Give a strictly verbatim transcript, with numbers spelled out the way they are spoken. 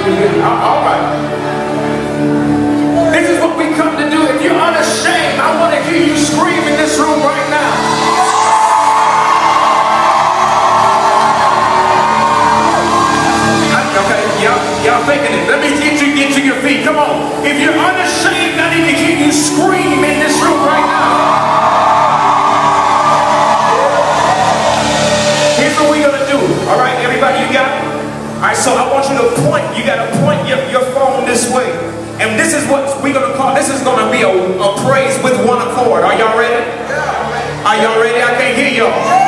All right. This is what we come to do. If you're unashamed, I want to hear you scream in this room right now. Okay, y'all, y'all thinking it. Let me get you get to your feet. Come on. If you're unashamed, I need to hear you scream in this room right now. Here's what we're gonna do. All right, everybody, you got it? All right, so I want you to point. You got to point your, your phone this way. And this is what we're going to call, this is going to be a, a praise with one accord. Are y'all ready? Are y'all ready? I can't hear y'all.